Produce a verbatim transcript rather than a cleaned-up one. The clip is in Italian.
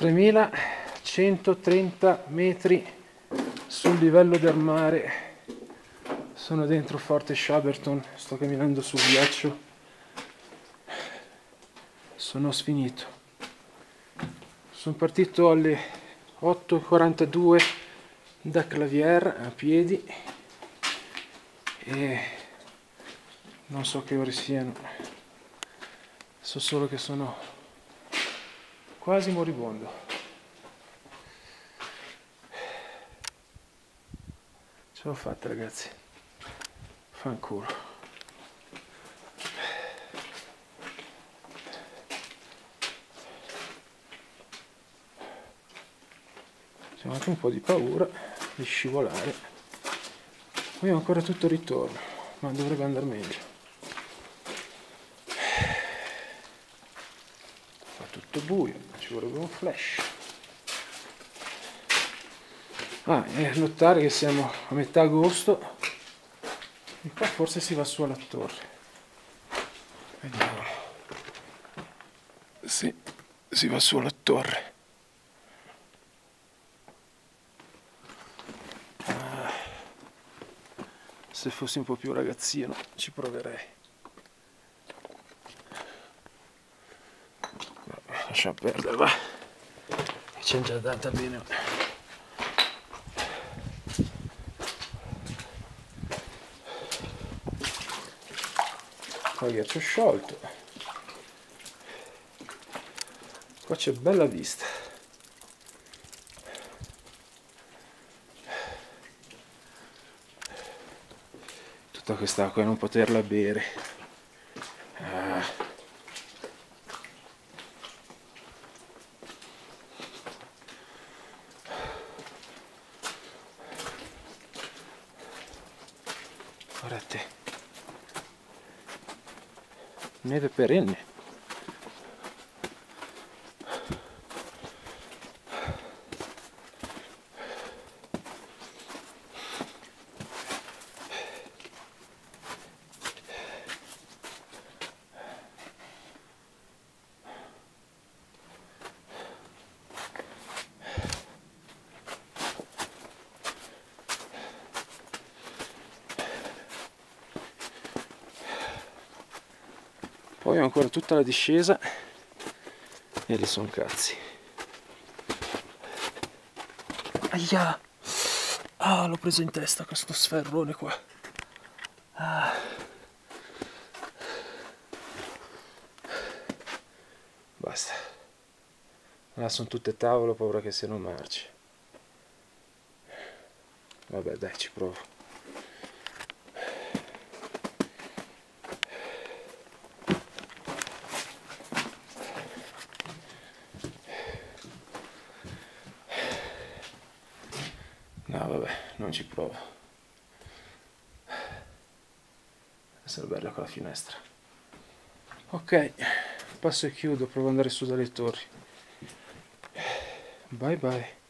tremilacentotrenta metri sul livello del mare. Sono dentro Forte Shaberton, sto camminando sul ghiaccio. Sono sfinito. Sono partito alle otto e quarantadue da Clavière a piedi e non so che ore siano, so solo che sono quasi moribondo. Ce l'ho fatta, ragazzi, fanculo. C'è anche un po' di paura di scivolare. Poi ho ancora tutto il ritorno, ma dovrebbe andare meglio. Fa tutto buio, ci vorrebbe un flash. Ah, e notare che siamo a metà agosto e qua forse si va su alla torre. Vediamo. Sì, si va su alla torre. Ah, se fossi un po' più ragazzino ci proverei. Lascia perdere, va. C'è già data bene. Qua ghiaccio sciolto. Qua c'è bella vista. Tutta quest'acqua e non poterla bere. Ah. Guardate, neve perenne. Poi ho ancora tutta la discesa e lì sono cazzi. Aia! Ah, l'ho preso in testa questo sferrone qua. Ah. Basta. Là sono tutte tavole, ho paura che siano marce. Vabbè, dai, ci provo. No, vabbè, non ci provo. Essere bella con la finestra. Ok, passo e chiudo, provo ad andare su dalle torri. Bye bye.